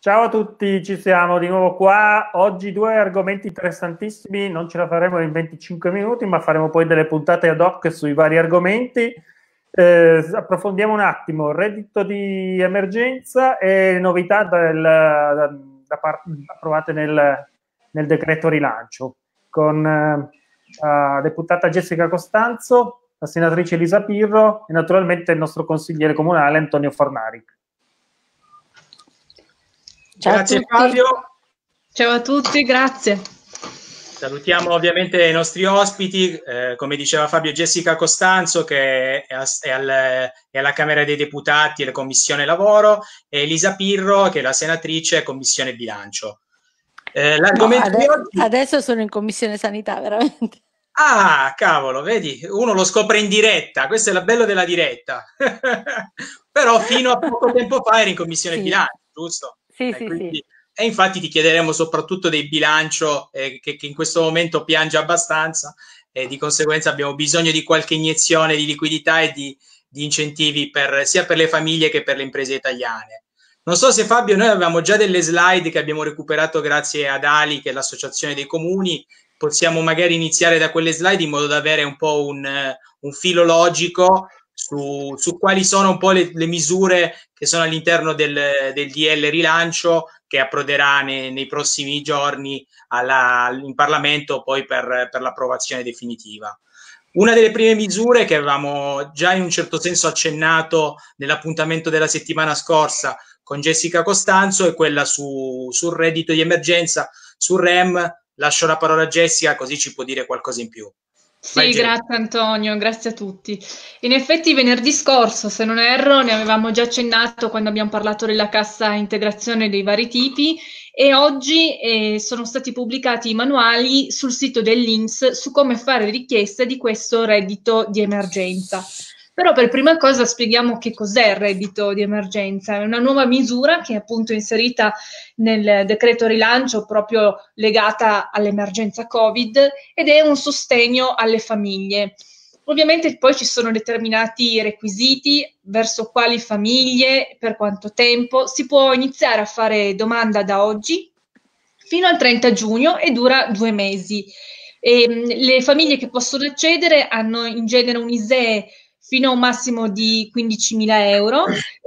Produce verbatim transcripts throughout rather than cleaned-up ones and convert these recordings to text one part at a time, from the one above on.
Ciao a tutti, ci siamo di nuovo qua. Oggi due argomenti interessantissimi, non ce la faremo in venticinque minuti, ma faremo poi delle puntate ad hoc sui vari argomenti. Eh, approfondiamo un attimo il reddito di emergenza e novità del, da, da parte, approvate nel, nel decreto rilancio, con eh, la deputata Jessica Costanzo, la senatrice Elisa Pirro e naturalmente il nostro consigliere comunale Antonio Fornari. Ciao grazie Fabio. Ciao a tutti, grazie. Salutiamo ovviamente i nostri ospiti, eh, come diceva Fabio, Jessica Costanzo che è, a, è, al, è alla Camera dei Deputati, alla Commissione Lavoro, e Elisa Pirro che è la senatrice Commissione Bilancio. Eh, l'argomento no, ade- di oggi... Adesso sono in Commissione Sanità, veramente. Ah, cavolo, vedi, uno lo scopre in diretta, questo è il bello della diretta. Però fino a poco tempo fa eri in Commissione sì. Bilancio, giusto? Sì, eh, sì, quindi, sì. E infatti ti chiederemo soprattutto del bilancio eh, che, che in questo momento piange abbastanza e di conseguenza abbiamo bisogno di qualche iniezione di liquidità e di, di incentivi per, sia per le famiglie che per le imprese italiane. Non so se Fabio, noi avevamo già delle slide che abbiamo recuperato grazie ad Ali, che è l'associazione dei comuni. Possiamo magari iniziare da quelle slide in modo da avere un po' un, un filo logico su, su quali sono un po' le, le misure che sono all'interno del, del D L rilancio che approderà nei, nei prossimi giorni alla, in Parlamento poi per, per l'approvazione definitiva. Una delle prime misure che avevamo già in un certo senso accennato nell'appuntamento della settimana scorsa con Jessica Costanzo è quella su, sul reddito di emergenza, sul R E M. Lascio la parola a Jessica così ci può dire qualcosa in più. Sì, Vai, grazie Antonio, grazie a tutti. In effetti venerdì scorso, se non erro, ne avevamo già accennato quando abbiamo parlato della cassa integrazione dei vari tipi e oggi eh, sono stati pubblicati i manuali sul sito dell'I N P S su come fare richiesta di questo reddito di emergenza. Però per prima cosa spieghiamo che cos'è il reddito di emergenza. È una nuova misura che è appunto inserita nel decreto rilancio proprio legata all'emergenza Covid ed è un sostegno alle famiglie. Ovviamente poi ci sono determinati requisiti verso quali famiglie, per quanto tempo. Si può iniziare a fare domanda da oggi fino al trenta giugno e dura due mesi. E, le famiglie che possono accedere hanno in genere un I S E E fino a un massimo di quindicimila euro,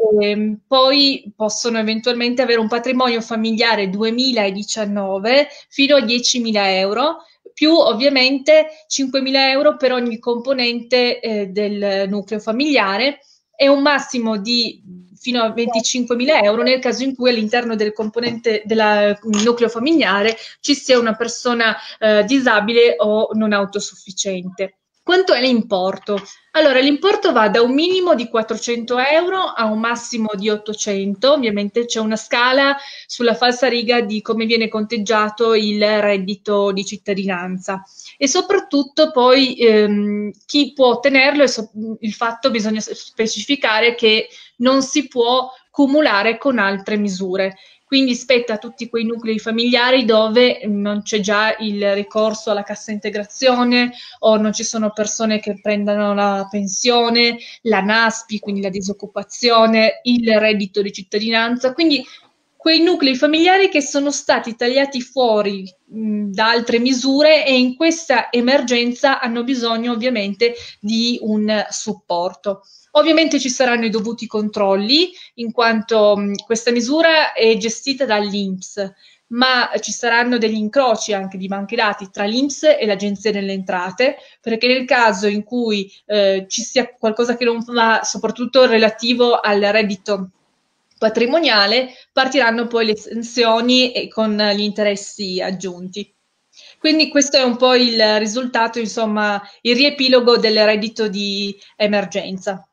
e poi possono eventualmente avere un patrimonio familiare duemiladiciannove fino a diecimila euro, più ovviamente cinquemila euro per ogni componente eh, del nucleo familiare e un massimo di fino a venticinquemila euro nel caso in cui all'interno del componente del nucleo familiare ci sia una persona eh, disabile o non autosufficiente. Quanto è l'importo? Allora, l'importo va da un minimo di quattrocento euro a un massimo di ottocento, ovviamente c'è una scala sulla falsariga di come viene conteggiato il reddito di cittadinanza e soprattutto poi ehm, chi può ottenerlo, e so- il fatto bisogna specificare che non si può cumulare con altre misure. Quindi spetta a tutti quei nuclei familiari dove non c'è già il ricorso alla cassa integrazione o non ci sono persone che prendano la pensione, la NASPI, quindi la disoccupazione, il reddito di cittadinanza. Quindi quei nuclei familiari che sono stati tagliati fuori mh, da altre misure e in questa emergenza hanno bisogno ovviamente di un supporto. Ovviamente ci saranno i dovuti controlli, in quanto mh, questa misura è gestita dall'I N P S, ma ci saranno degli incroci anche di banche dati tra l'I N P S e l'Agenzia delle Entrate, perché nel caso in cui eh, ci sia qualcosa che non va, soprattutto relativo al reddito patrimoniale, partiranno poi le sanzioni e con gli interessi aggiunti. Quindi questo è un po' il risultato, insomma, il riepilogo del reddito di emergenza.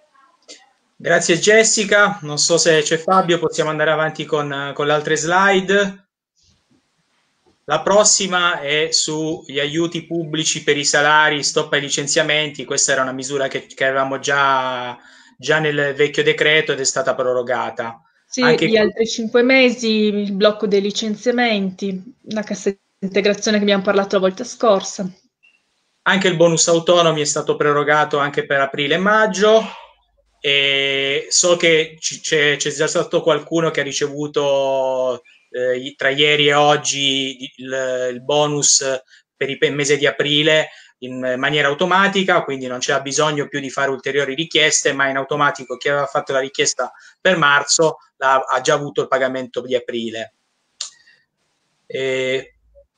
Grazie Jessica, non so se c'è Fabio, possiamo andare avanti con, con le altre slide. La prossima è sugli aiuti pubblici per i salari, stop ai licenziamenti. Questa era una misura che, che avevamo già, già nel vecchio decreto ed è stata prorogata. Sì, Anche gli altri cinque mesi, il blocco dei licenziamenti, la cassa integrazione che abbiamo parlato la volta scorsa. Anche il bonus autonomi è stato prorogato anche per aprile e maggio. E so che c'è già stato qualcuno che ha ricevuto eh, tra ieri e oggi il, il bonus per il mese di aprile in maniera automatica, quindi non c'era bisogno più di fare ulteriori richieste, ma in automatico chi aveva fatto la richiesta per marzo ha, ha già avuto il pagamento di aprile. E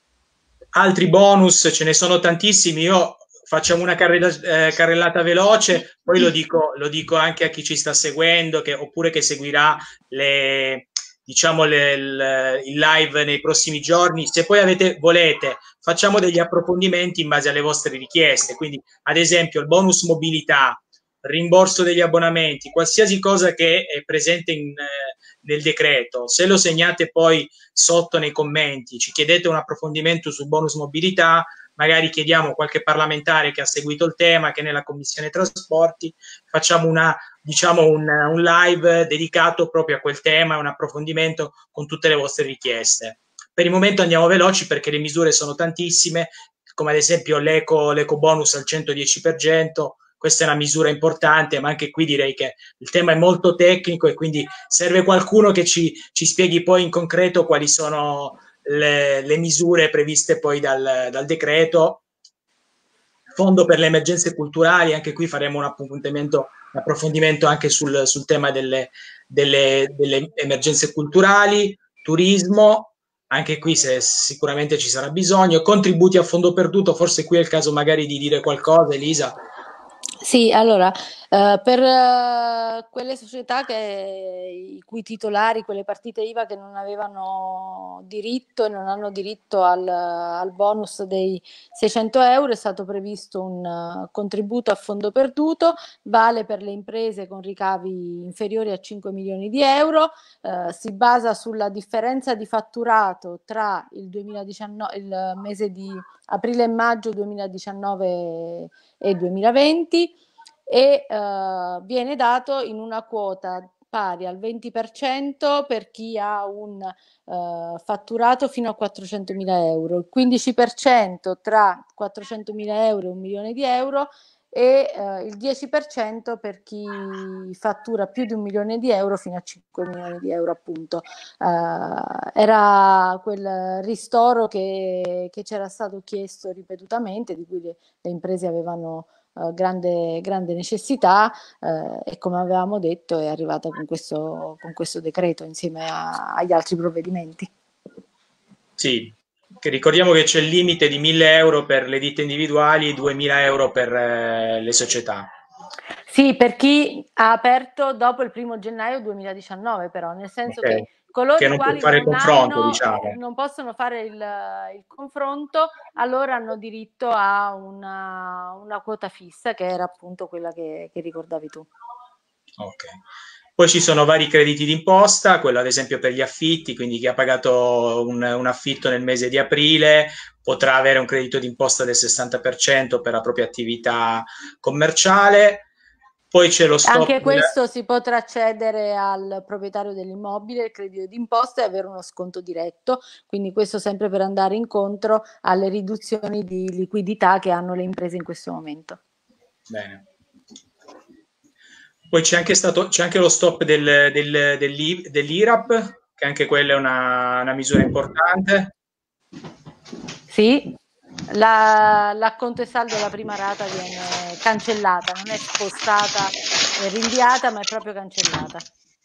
altri bonus ce ne sono tantissimi. Io facciamo una carrella, eh, carrellata veloce, poi lo dico, lo dico anche a chi ci sta seguendo, che, oppure che seguirà le, diciamo le, il, il live nei prossimi giorni. Se poi avete, volete, facciamo degli approfondimenti in base alle vostre richieste. Quindi, ad esempio, il bonus mobilità, rimborso degli abbonamenti, qualsiasi cosa che è presente in, eh, nel decreto, se lo segnate poi sotto nei commenti, ci chiedete un approfondimento sul bonus mobilità, magari chiediamo qualche parlamentare che ha seguito il tema, che nella Commissione Trasporti, facciamo una, diciamo un, un live dedicato proprio a quel tema, un approfondimento con tutte le vostre richieste. Per il momento andiamo veloci perché le misure sono tantissime, come ad esempio l'eco, l'eco bonus al centodieci per cento. Questa è una misura importante, ma anche qui direi che il tema è molto tecnico e quindi serve qualcuno che ci, ci spieghi poi in concreto quali sono le, le misure previste poi dal, dal decreto. Fondo per le emergenze culturali, anche qui faremo un appuntamento, un approfondimento anche sul, sul tema delle, delle, delle emergenze culturali, turismo, anche qui se, sicuramente ci sarà bisogno, contributi a fondo perduto, forse qui è il caso magari di dire qualcosa, Elisa. Sì, allora, eh, per eh, quelle società che, i cui titolari, quelle partite I V A che non avevano diritto e non hanno diritto al, al bonus dei seicento euro, è stato previsto un uh, contributo a fondo perduto, vale per le imprese con ricavi inferiori a cinque milioni di euro, eh, si basa sulla differenza di fatturato tra il, duemiladiciannove, il mese di aprile e maggio duemiladiciannove e duemilaventi e eh, viene dato in una quota pari al venti per cento per chi ha un eh, fatturato fino a quattrocentomila euro, il quindici per cento tra quattrocentomila euro e un milione di euro e eh, il dieci per cento per chi fattura più di un milione di euro fino a cinque milioni di euro, appunto. Eh, era quel ristoro che, che c'era stato chiesto ripetutamente, di cui le, le imprese avevano Uh, grande, grande necessità uh, e come avevamo detto è arrivata con questo, con questo decreto insieme a, agli altri provvedimenti. Sì, che ricordiamo che c'è il limite di mille euro per le ditte individuali e duemila euro per eh, le società. Sì, per chi ha aperto dopo il primo gennaio duemiladiciannove, però, nel senso okay. che coloro che i non quali può fare non, il confronto, hanno, diciamo. non possono fare il, il confronto, allora hanno diritto a una, una quota fissa, che era appunto quella che, che ricordavi tu. Ok. Poi ci sono vari crediti d'imposta, quello ad esempio per gli affitti, quindi chi ha pagato un, un affitto nel mese di aprile potrà avere un credito d'imposta del sessanta per cento per la propria attività commerciale. Poi c'è lo stop. Anche questo della... si potrà accedere al proprietario dell'immobile, il credito d'imposta e avere uno sconto diretto, quindi questo sempre per andare incontro alle riduzioni di liquidità che hanno le imprese in questo momento. Bene. Poi c'è anche stato c'è anche lo stop del, del, dell'I R A P, che anche quella è una, una misura importante. Sì, l'acconto e saldo della prima rata viene cancellata, non è spostata, è rinviata, ma è proprio cancellata.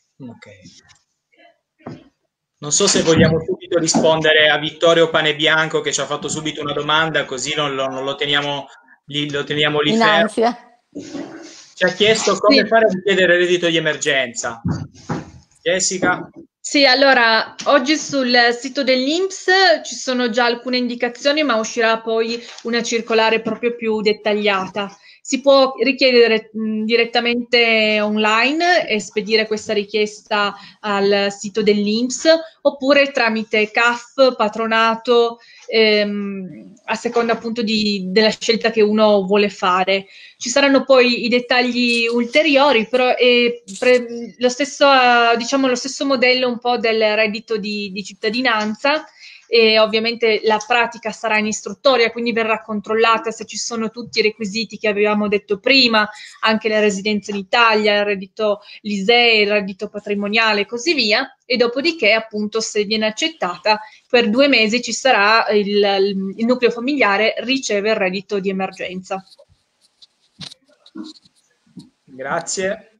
Ok. Non so se vogliamo subito rispondere a Vittorio Panebianco, che ci ha fatto subito una domanda, così non lo, non lo teniamo lì, lo teniamo lì in fermo. Ansia. Ci ha chiesto come sì. fare a richiedere il reddito di emergenza. Jessica? Sì, allora, oggi sul sito dell'I N P S ci sono già alcune indicazioni, ma uscirà poi una circolare proprio più dettagliata. Si può richiedere mh, direttamente online e spedire questa richiesta al sito dell'I N P S, oppure tramite C A F, patronato, ehm, a seconda appunto di, della scelta che uno vuole fare. Ci saranno poi i dettagli ulteriori, però è pre, lo stesso, diciamo, lo stesso modello un po' del reddito di, di cittadinanza, e ovviamente la pratica sarà in istruttoria, quindi verrà controllata se ci sono tutti i requisiti che avevamo detto prima, anche la residenza in Italia, il reddito l'I S E E, il reddito patrimoniale e così via, e dopodiché appunto se viene accettata per due mesi ci sarà il, il, il nucleo familiare riceve il reddito di emergenza. Grazie.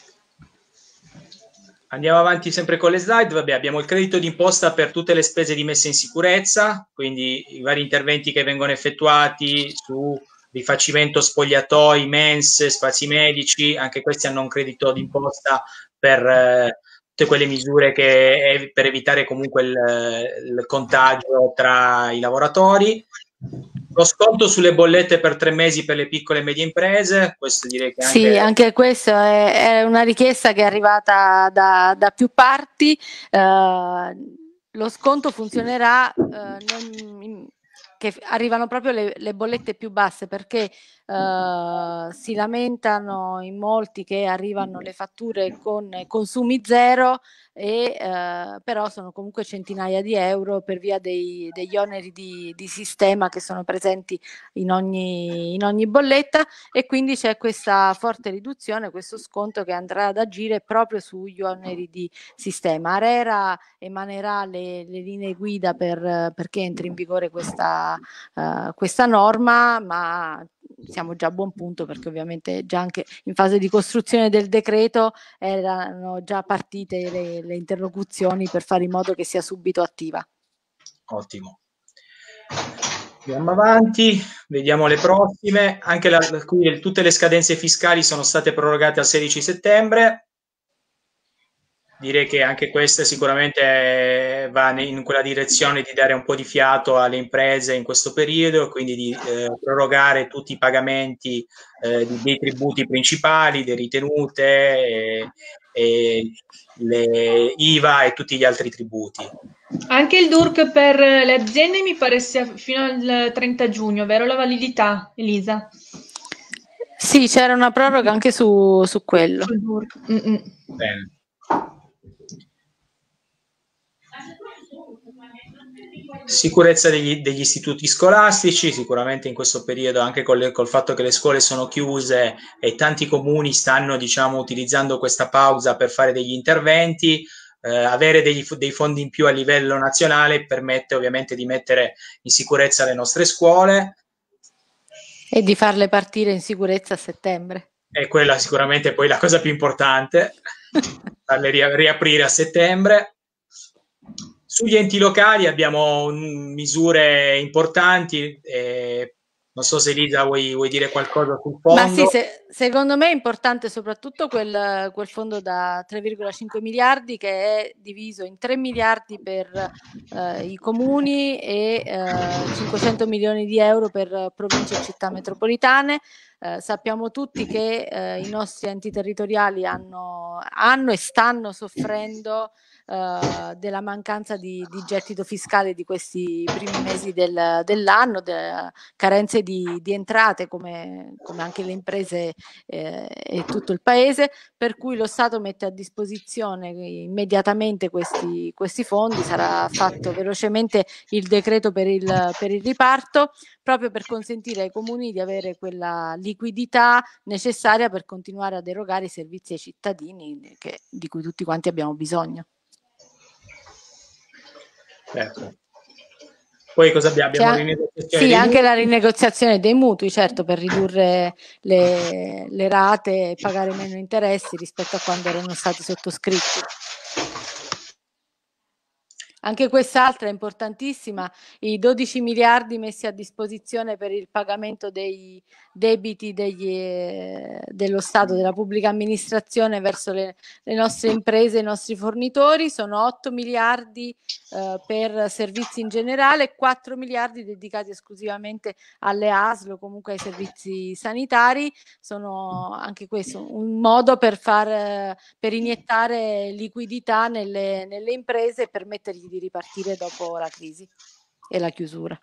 Andiamo avanti sempre con le slide. Vabbè, abbiamo il credito d'imposta per tutte le spese di messa in sicurezza, quindi i vari interventi che vengono effettuati su rifacimento spogliatoi, mense, spazi medici, anche questi hanno un credito d'imposta per eh, tutte quelle misure che per evitare comunque il, il contagio tra i lavoratori. Lo sconto sulle bollette per tre mesi per le piccole e medie imprese, questo direi che anche... Sì, anche questo è, è una richiesta che è arrivata da, da più parti. Eh, lo sconto funzionerà eh, non in, che arrivano proprio le, le bollette più basse, perché eh, si lamentano in molti che arrivano le fatture con consumi zero, e eh, però sono comunque centinaia di euro per via dei, degli oneri di, di sistema che sono presenti in ogni, in ogni bolletta, e quindi c'è questa forte riduzione, questo sconto che andrà ad agire proprio sugli oneri di sistema. ARERA emanerà le, le linee guida per, perché entri in vigore questa, uh, questa norma, ma siamo già a buon punto, perché ovviamente già anche in fase di costruzione del decreto erano già partite le, le interlocuzioni per fare in modo che sia subito attiva. Ottimo. Andiamo avanti, vediamo le prossime. Anche la, qui, tutte le scadenze fiscali sono state prorogate al sedici settembre. Direi che anche questa sicuramente va in quella direzione di dare un po' di fiato alle imprese in questo periodo, quindi di eh, prorogare tutti i pagamenti eh, dei tributi principali, delle ritenute, e, e le I V A e tutti gli altri tributi. Anche il D U R C per le aziende mi pare sia fino al trenta giugno, vero la validità, Elisa? Sì, c'era una proroga anche su, su quello. Sul D U R C. Mm-mm. Bene. Sicurezza degli, degli istituti scolastici, sicuramente in questo periodo, anche col, col fatto che le scuole sono chiuse e tanti comuni stanno, diciamo, utilizzando questa pausa per fare degli interventi, eh, avere degli, dei fondi in più a livello nazionale permette ovviamente di mettere in sicurezza le nostre scuole. E di farle partire in sicurezza a settembre. E quella sicuramente è poi la cosa più importante, farle riaprire a settembre. Sugli enti locali abbiamo misure importanti, eh, non so se Elisa vuoi, vuoi dire qualcosa sul fondo. Ma sì, se, secondo me è importante soprattutto quel, quel fondo da tre virgola cinque miliardi, che è diviso in tre miliardi per eh, i comuni e eh, cinquecento milioni di euro per province e città metropolitane. Eh, sappiamo tutti che eh, i nostri enti territoriali hanno, hanno e stanno soffrendo Uh, della mancanza di, di gettito fiscale di questi primi mesi del, dell'anno, delle carenze di, di entrate, come, come anche le imprese eh, e tutto il paese, per cui lo Stato mette a disposizione immediatamente questi, questi fondi. Sarà fatto velocemente il decreto per il, per il riparto, proprio per consentire ai comuni di avere quella liquidità necessaria per continuare ad erogare i servizi ai cittadini che, di cui tutti quanti abbiamo bisogno. Certo. Poi cosa abbiamo? Abbiamo rinegoziazione sì, dei anche mutui. la rinegoziazione dei mutui, certo, per ridurre le, le rate e pagare meno interessi rispetto a quando erano stati sottoscritti. Anche quest'altra è importantissima, i dodici miliardi messi a disposizione per il pagamento dei debiti degli, eh, dello Stato, della pubblica amministrazione verso le, le nostre imprese e i nostri fornitori. Sono otto miliardi eh, per servizi in generale, quattro miliardi dedicati esclusivamente alle A S L o comunque ai servizi sanitari. Sono anche questo un modo per, far, per iniettare liquidità nelle, nelle imprese e permettergli di ripartire dopo la crisi e la chiusura.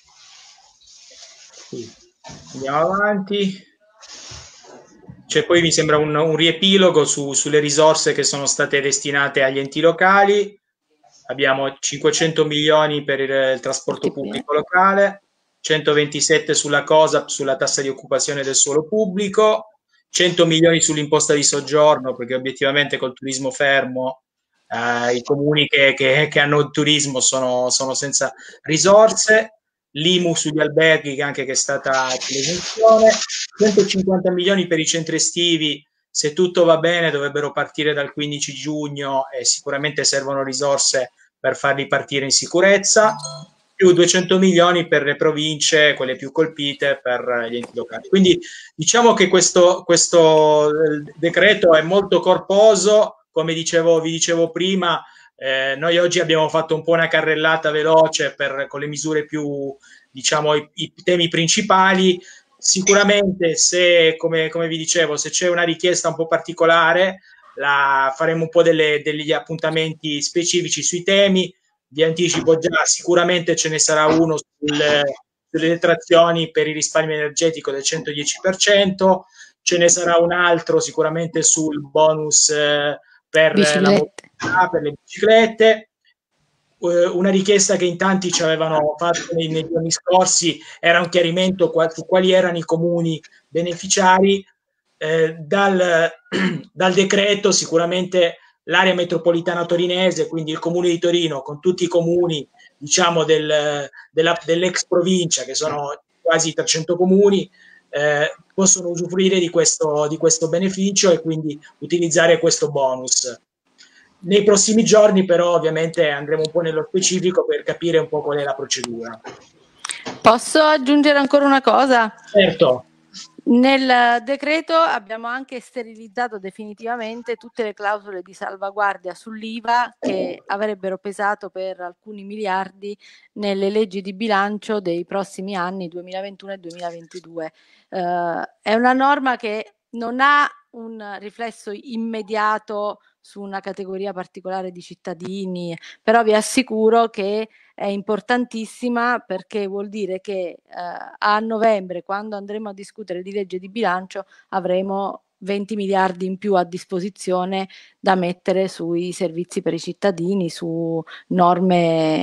Sì. Andiamo avanti. C'è poi mi sembra un, un riepilogo su, sulle risorse che sono state destinate agli enti locali. abbiamo cinquecento milioni per il, il trasporto pubblico locale, centoventisette sulla COSAP, sulla tassa di occupazione del suolo pubblico, cento milioni sull'imposta di soggiorno, perché obiettivamente col turismo fermo eh, i comuni che, che, che hanno il turismo sono, sono senza risorse, l'I M U sugli alberghi anche che è stata l'esenzione, centocinquanta milioni per i centri estivi, se tutto va bene dovrebbero partire dal quindici giugno e sicuramente servono risorse per farli partire in sicurezza, più duecento milioni per le province, quelle più colpite, per gli enti locali. Quindi diciamo che questo, questo decreto è molto corposo, come dicevo, vi dicevo prima, eh, noi oggi abbiamo fatto un po' una carrellata veloce per, con le misure più, diciamo, i, i temi principali. Sicuramente se, come, come vi dicevo, se c'è una richiesta un po' particolare, la, faremo un po' delle, degli appuntamenti specifici sui temi. Vi anticipo già, sicuramente ce ne sarà uno sul, sulle detrazioni per il risparmio energetico del centodieci per cento, ce ne sarà un altro sicuramente sul bonus eh, per la mobilità, per le biciclette. Uh, una richiesta che in tanti ci avevano fatto nei, nei giorni scorsi era un chiarimento qua, su quali erano i comuni beneficiari. Eh, dal, dal decreto sicuramente l'area metropolitana torinese, quindi il comune di Torino con tutti i comuni diciamo del, della, dell'ex provincia, che sono quasi trecento comuni, eh, possono usufruire di questo, di questo beneficio e quindi utilizzare questo bonus. Nei prossimi giorni però ovviamente andremo un po' nello specifico per capire un po' qual è la procedura. Posso aggiungere ancora una cosa? Certo. Nel decreto abbiamo anche sterilizzato definitivamente tutte le clausole di salvaguardia sull'I V A che avrebbero pesato per alcuni miliardi nelle leggi di bilancio dei prossimi anni duemilaventuno e duemilaventidue. Uh, è una norma che non ha un riflesso immediato su una categoria particolare di cittadini, però vi assicuro che è importantissima perché vuol dire che eh, a novembre, quando andremo a discutere di legge di bilancio, avremo venti miliardi in più a disposizione da mettere sui servizi per i cittadini, su norme,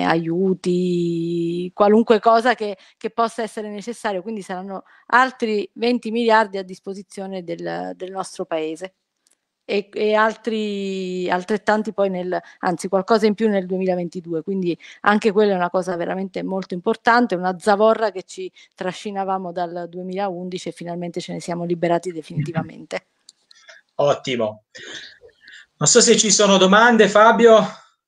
aiuti, qualunque cosa che, che possa essere necessario, quindi saranno altri venti miliardi a disposizione del, del nostro paese. E, e altri altrettanti poi nel, anzi qualcosa in più nel duemilaventidue, quindi anche quella è una cosa veramente molto importante, una zavorra che ci trascinavamo dal duemilaundici e finalmente ce ne siamo liberati definitivamente. Ottimo, non so se ci sono domande, Fabio.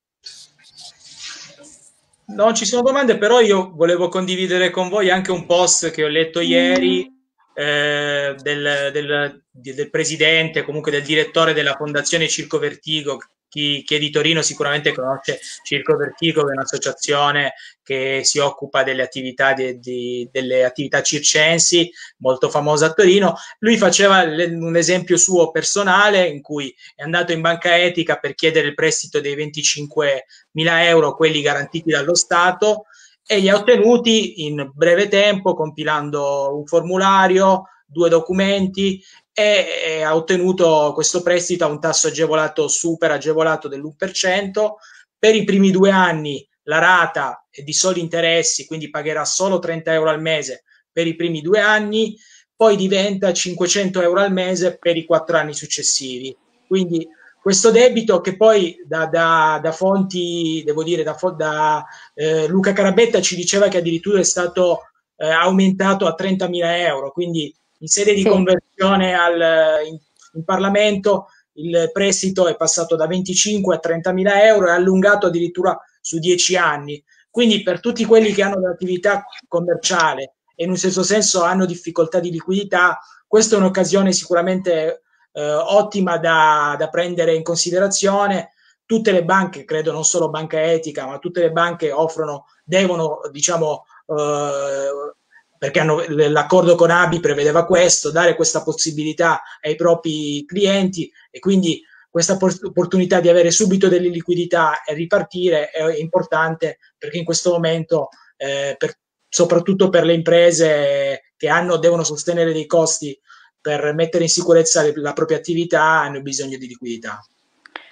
Non ci sono domande, però io volevo condividere con voi anche un post che ho letto ieri Eh, del, del, del presidente, comunque del direttore della Fondazione Circo Vertigo. Chi, chi è di Torino sicuramente conosce Circo Vertigo, che è un'associazione che si occupa delle attività, di, di, delle attività circensi, molto famosa a Torino. Lui faceva un esempio suo personale in cui è andato in banca etica per chiedere il prestito dei venticinquemila euro, quelli garantiti dallo Stato, e li ha ottenuti in breve tempo compilando un formulario, due documenti e, e ha ottenuto questo prestito a un tasso agevolato, super agevolato dell'uno per cento. Per i primi due anni la rata è di soli interessi, quindi pagherà solo trenta euro al mese per i primi due anni, poi diventa cinquecento euro al mese per i quattro anni successivi. Quindi questo debito che poi da, da, da fonti, devo dire, da, da eh, Luca Carabetta ci diceva che addirittura è stato eh, aumentato a trentamila euro, quindi in sede di sì. conversione al, in, in Parlamento il prestito è passato da venticinque a trentamila euro e allungato addirittura su dieci anni. Quindi per tutti quelli che hanno l'attività commerciale e in un certo senso hanno difficoltà di liquidità, questa è un'occasione sicuramente Eh, ottima da, da prendere in considerazione. Tutte le banche, credo non solo Banca Etica, ma tutte le banche offrono, devono, diciamo, eh, perché hanno, l'accordo con A B I prevedeva questo, dare questa possibilità ai propri clienti, e quindi questa opportunità di avere subito delle liquidità e ripartire è importante, perché in questo momento, eh, per, soprattutto per le imprese che hanno, devono sostenere dei costi per mettere in sicurezza la propria attività, hanno bisogno di liquidità.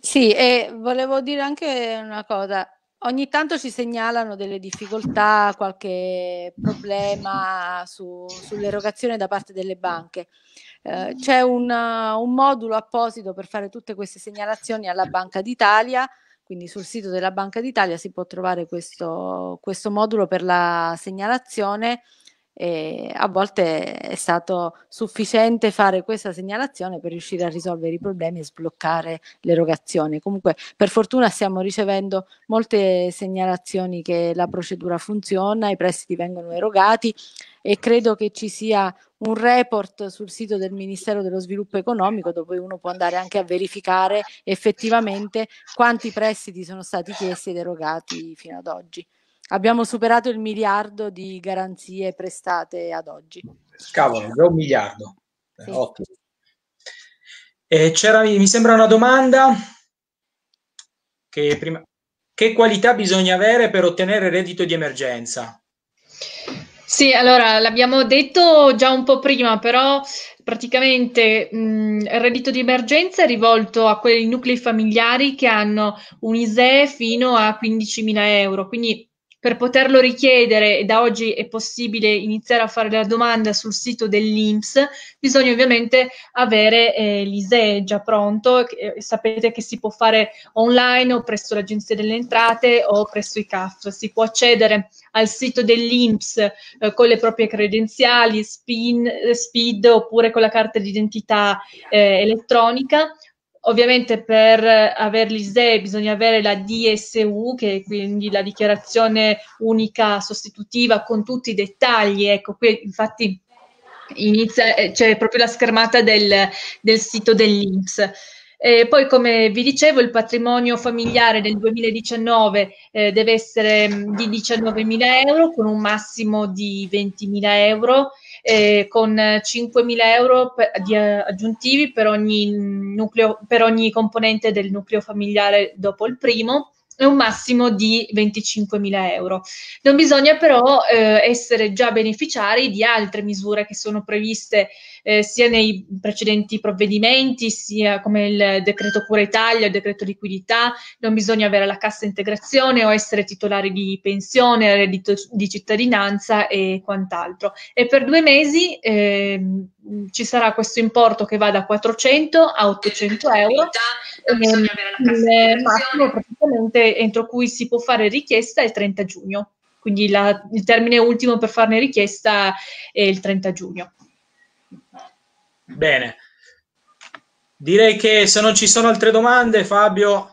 Sì, e volevo dire anche una cosa. Ogni tanto ci segnalano delle difficoltà, qualche problema su, sull'erogazione da parte delle banche. Eh, c'è un, un modulo apposito per fare tutte queste segnalazioni alla Banca d'Italia, quindi sul sito della Banca d'Italia si può trovare questo, questo modulo per la segnalazione. E a volte è stato sufficiente fare questa segnalazione per riuscire a risolvere i problemi e sbloccare l'erogazione. Comunque, per fortuna stiamo ricevendo molte segnalazioni che la procedura funziona, i prestiti vengono erogati e credo che ci sia un report sul sito del Ministero dello Sviluppo Economico dove uno può andare anche a verificare effettivamente quanti prestiti sono stati chiesti ed erogati fino ad oggi. Abbiamo superato il miliardo di garanzie prestate ad oggi. Cavolo, già un miliardo. Sì. Ottimo. E c'era, mi sembra una domanda che prima... Che qualità bisogna avere per ottenere reddito di emergenza? Sì, allora l'abbiamo detto già un po' prima, però praticamente mh, il reddito di emergenza è rivolto a quei nuclei familiari che hanno un I S E E fino a quindicimila euro, quindi per poterlo richiedere, e da oggi è possibile iniziare a fare la domanda sul sito dell'I N P S, bisogna ovviamente avere eh, l'I S E E già pronto, eh, sapete che si può fare online o presso l'Agenzia delle Entrate o presso i C A F, si può accedere al sito dell'I N P S eh, con le proprie credenziali, spin, SPID oppure con la carta d'identità eh, elettronica. Ovviamente per avere l'I S E E bisogna avere la D S U, che è quindi la dichiarazione unica sostitutiva con tutti i dettagli. Ecco, qui infatti inizia, c'è cioè proprio la schermata del, del sito dell'I N P S. E poi, come vi dicevo, il patrimonio familiare del duemiladiciannove eh, deve essere mh, di diciannovemila euro con un massimo di ventimila euro, eh, con cinquemila euro per, di, uh, aggiuntivi per ogni, nucleo, per ogni componente del nucleo familiare dopo il primo, e un massimo di venticinquemila euro. Non bisogna però eh, essere già beneficiari di altre misure che sono previste eh, sia nei precedenti provvedimenti, sia come il decreto Cura Italia, il decreto liquidità. Non bisogna avere la cassa integrazione o essere titolari di pensione, reddito di cittadinanza e quant'altro. E per due mesi eh, ci sarà questo importo che va da quattrocento a ottocento euro. Non bisogna avere la cassa integrazione. Il massimo praticamente entro cui si può fare richiesta è il trenta giugno, quindi la, il termine ultimo per farne richiesta è il trenta giugno. Bene, direi che se non ci sono altre domande, Fabio,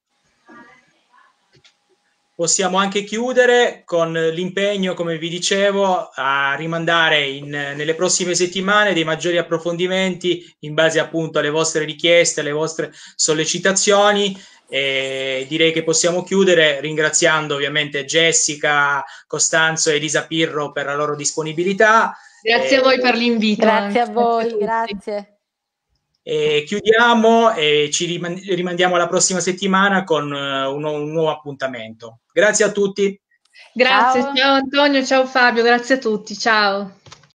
possiamo anche chiudere con l'impegno, come vi dicevo, a rimandare in, nelle prossime settimane dei maggiori approfondimenti in base appunto alle vostre richieste, alle vostre sollecitazioni. E direi che possiamo chiudere ringraziando ovviamente Jessica, Costanzo e Elisa Pirro per la loro disponibilità. Grazie e... a voi per l'invito. Grazie a voi, grazie. E chiudiamo e ci rimandiamo alla prossima settimana con un, un nuovo appuntamento. Grazie a tutti. Grazie, ciao. Ciao Antonio, ciao Fabio, grazie a tutti, ciao.